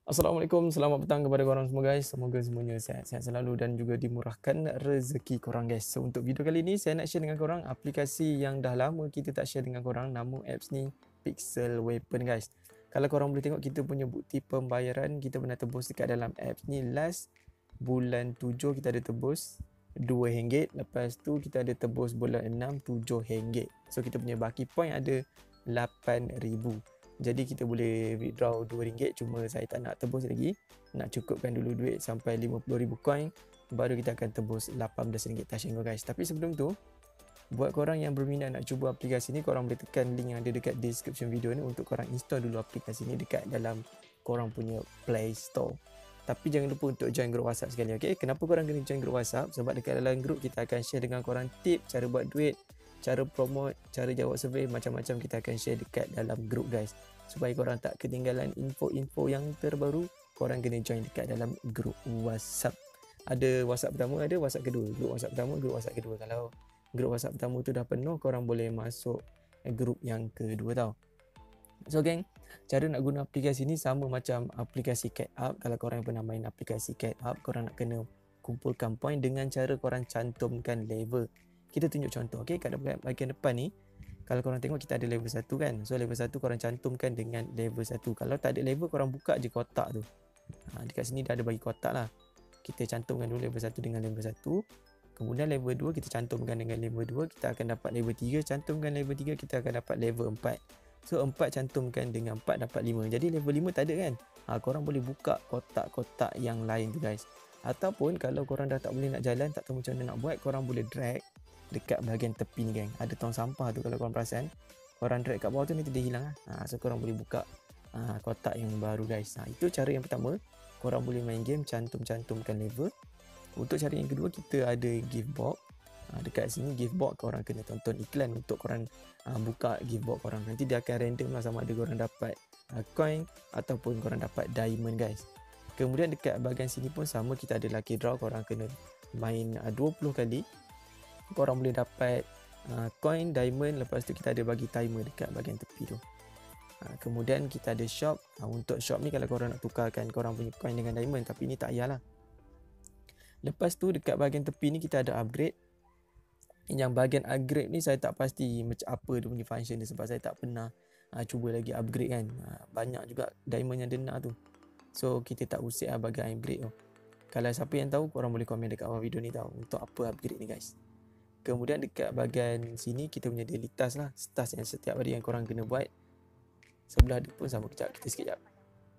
Assalamualaikum, selamat petang kepada korang semua guys. Semoga semuanya sihat-sihat selalu dan juga dimurahkan rezeki korang guys. So untuk video kali ni saya nak share dengan korang aplikasi yang dah lama kita tak share dengan korang. Nama apps ni Pixel Weapon guys. Kalau korang boleh tengok kita punya bukti pembayaran, kita pernah tebus dekat dalam apps ni last bulan 7 kita ada tebus RM2. Lepas tu kita ada tebus bulan 6 RM7. So kita punya baki point ada 8,000. Jadi kita boleh withdraw RM2, cuma saya tak nak tebus lagi. Nak cukupkan dulu duit sampai 50,000 coin, baru kita akan tebus RM18 touch and go guys. Tapi sebelum tu, buat korang yang berminat nak cuba aplikasi ni, korang boleh tekan link yang ada dekat description video ni untuk korang install dulu aplikasi ni dekat dalam korang punya Play Store. Tapi jangan lupa untuk join grup WhatsApp sekali, okay? Kenapa korang kena join grup WhatsApp? Sebab dekat dalam grup kita akan share dengan korang tip, cara buat duit, cara promote, cara jawab survey, macam-macam kita akan share dekat dalam grup guys. Supaya korang tak ketinggalan info-info yang terbaru, korang kena join dekat dalam grup WhatsApp. Ada WhatsApp pertama, ada WhatsApp kedua. Grup WhatsApp pertama, grup WhatsApp kedua. Kalau grup WhatsApp pertama tu dah penuh, korang boleh masuk grup yang kedua tau. So geng, cara nak guna aplikasi ni sama macam aplikasi CatUp. Kalau korang pernah main aplikasi CatUp, korang nak kena kumpulkan point dengan cara korang cantumkan level. Kita tunjuk contoh, okay? Kat bahagian depan ni, kalau korang tengok kita ada level 1 kan. So level 1 korang cantumkan dengan level 1. Kalau tak ada level, korang buka je kotak tu. Dekat sini dah ada bagi kotak lah. Kita cantumkan dulu level 1 dengan level 1. Kemudian level 2 kita cantumkan dengan level 2. Kita akan dapat level 3. Cantumkan level 3, kita akan dapat level 4. So 4 cantumkan dengan 4 dapat 5. Jadi level 5 tak ada kan. Korang boleh buka kotak-kotak yang lain tu guys. Ataupun kalau korang dah tak boleh nak jalan, tak tahu macam mana nak buat, korang boleh drag dekat bahagian tepi ni geng. Ada tong sampah tu, kalau korang perasan, korang drag kat bawah tu nanti dia hilang lah. So korang boleh buka kotak yang baru guys. Itu cara yang pertama. Korang boleh main game cantumkan level. Untuk cara yang kedua, kita ada gift box. Dekat sini gift box korang kena tonton iklan untuk korang buka gift box korang. Nanti dia akan random lah sama ada korang dapat coin ataupun korang dapat diamond guys. Kemudian dekat bahagian sini pun sama, kita ada lucky draw. Korang kena main 20 kali, korang boleh dapat coin, diamond. Lepas tu kita ada bagi timer dekat bahagian tepi tu. Kemudian kita ada shop. Untuk shop ni kalau korang nak tukarkan korang punya coin dengan diamond, tapi ni tak payahlah. Lepas tu dekat bahagian tepi ni kita ada upgrade. Yang bahagian upgrade ni saya tak pasti macam apa dia punya function dia, sebab saya tak pernah cuba lagi upgrade kan. Banyak juga diamond yang dia nak tu. So kita tak usik bahagian upgrade tu. Kalau siapa yang tahu, korang boleh komen dekat bawah video ni tahu untuk apa upgrade ni guys. Kemudian dekat bahagian sini kita punya daily task lah. Task yang setiap hari yang korang kena buat. Sebelah dia pun sama. Kejap, kita skip jap.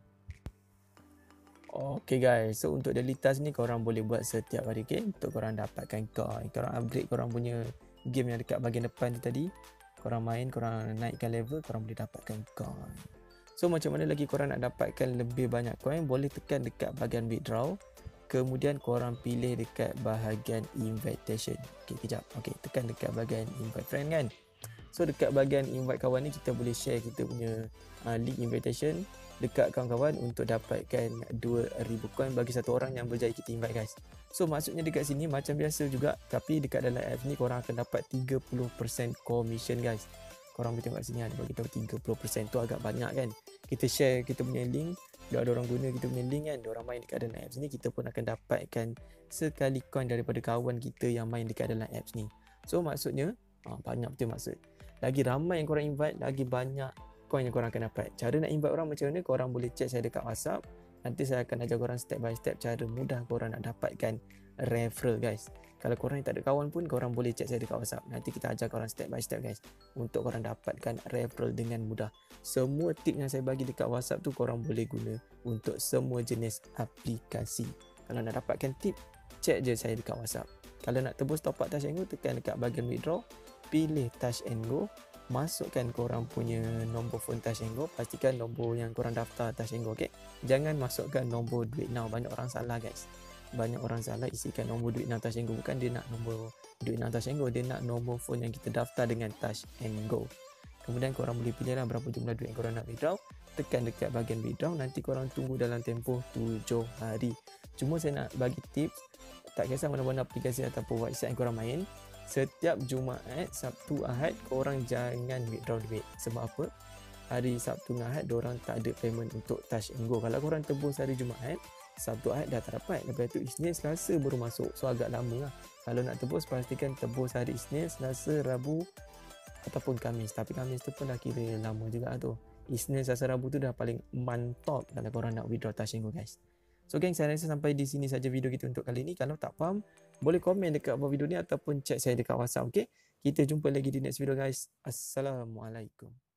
Okay guys, so untuk daily task ni korang boleh buat setiap hari, okay? Untuk korang dapatkan coin, korang upgrade korang punya game yang dekat bahagian depan tu tadi. Korang main, korang naikkan level, korang boleh dapatkan coin. So macam mana lagi korang nak dapatkan lebih banyak coin? Boleh tekan dekat bahagian withdraw. Kemudian korang pilih dekat bahagian invitation. Okay, kejap. Okay, tekan dekat bahagian invite friend kan. So dekat bahagian invite kawan ni kita boleh share kita punya link invitation dekat kawan-kawan untuk dapatkan 2,000 coin bagi satu orang yang berjaya kita invite guys. So maksudnya dekat sini macam biasa juga, tapi dekat dalam apps ni korang akan dapat 30% commission guys. Korang boleh tengok sini ada bagi tahu 30% tu agak banyak kan. Kita share kita punya link, ada orang guna kita punya link kan, orang main dekat dalam apps ni, kita pun akan dapatkan sekali coin daripada kawan kita yang main dekat dalam apps ni. So maksudnya banyak betul maksud. Lagi ramai yang korang invite, lagi banyak coin yang korang akan dapat. Cara nak invite orang macam mana, korang boleh chat saya dekat WhatsApp. Nanti saya akan ajar korang step by step cara mudah korang nak dapatkan referral guys. Kalau korang tak ada kawan pun, korang boleh chat saya dekat WhatsApp. Nanti kita ajar korang step by step guys, untuk korang dapatkan referral dengan mudah. Semua tip yang saya bagi dekat WhatsApp tu korang boleh guna untuk semua jenis aplikasi. Kalau nak dapatkan tip, chat je saya dekat WhatsApp. Kalau nak tebus top up Touch and Go, tekan dekat bahagian withdraw, pilih Touch and Go, masukkan korang punya nombor phone Touch and Go, pastikan nombor yang korang daftar Touch and Go, okay? Jangan masukkan nombor duit now, banyak orang salah guys. Banyak orang salah isikan nombor duit now Touch and Go, bukan dia nak nombor duit now Touch and Go, dia nak nombor phone yang kita daftar dengan Touch and Go. Kemudian korang boleh pilih lah berapa jumlah duit yang korang nak withdraw, tekan dekat bahagian withdraw, nanti korang tunggu dalam tempoh 7 hari. Cuma saya nak bagi tips, tak kisah mana-mana aplikasi ataupun website yang korang main, setiap Jumaat, Sabtu, Ahad korang jangan withdraw duit. Sebab apa? hari Sabtu dengan Ahad diorang tak ada payment untuk Touch and Go. Kalau korang tebus hari Jumaat, Sabtu Ahad dah tak dapat. Lepas tu Isnin Selasa baru masuk. So agak lama lah. Kalau nak tebus pastikan tebus hari Isnin, Selasa, Rabu ataupun Khamis. Tapi Khamis tu pun dah kira lama juga tu. Isnin, Selasa, Rabu tu dah paling mantap kalau korang nak withdraw Touch and Go guys. So geng, saya rasa sampai di sini saja video kita untuk kali ni. Kalau tak faham, boleh komen dekat bawah video ni ataupun chat saya dekat WhatsApp. Okay? Kita jumpa lagi di next video guys. Assalamualaikum.